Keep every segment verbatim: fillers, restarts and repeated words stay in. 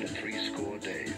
and threescore days.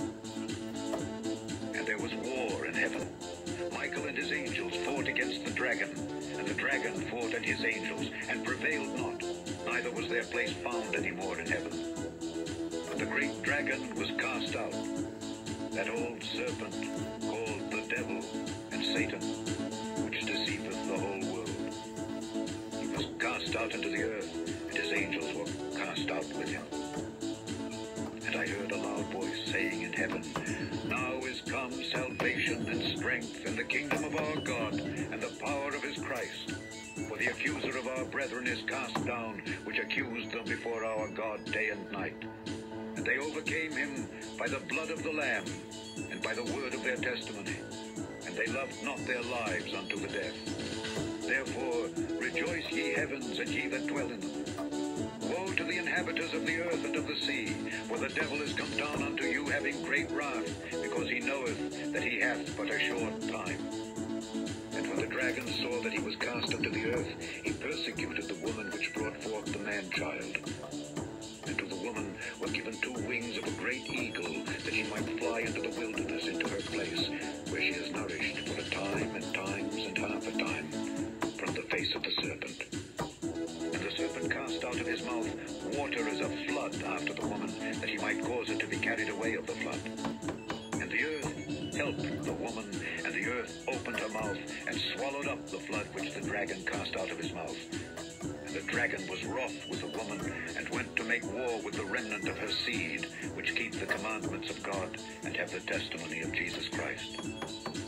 And there was war in heaven. Michael and his angels fought against the dragon, and the dragon fought and his angels, and prevailed not, neither was their place found any more in heaven. But the great dragon was cast out, that old serpent called the devil and Satan, which deceiveth the whole world. He was cast out into the earth, and his angels were cast out with him. And I heard a loud voice saying in heaven, Now is come salvation and strength and the kingdom of our God and the power of his Christ. For the accuser of our brethren is cast down, which accused them before our God day and night. And they overcame him by the blood of the Lamb and by the word of their testimony. And they loved not their lives unto the death. Therefore rejoice, ye heavens, and ye that dwell in them. Woe to the inhabitants of the earth and of the sea, for the devil is come down unto you, having great wrath, because he knoweth that he hath but a short time. And when the dragon saw that he was cast unto the earth, he persecuted the woman which brought forth the man-child. And to the woman were given two wings of a great eagle, that she might fly into the wilderness, into her place, where she is nourished for a time and times and half a time from the face of the serpent. And the serpent cast out of his mouth water as a flood after the woman, that he might cause her to be carried away of the flood. And the earth helped the woman, and the earth opened her mouth, and swallowed up the flood which the dragon cast out of his mouth. And the dragon was wroth with the woman, and went to make war with the remnant of her seed, which keep the commandments of God, and have the testimony of Jesus Christ.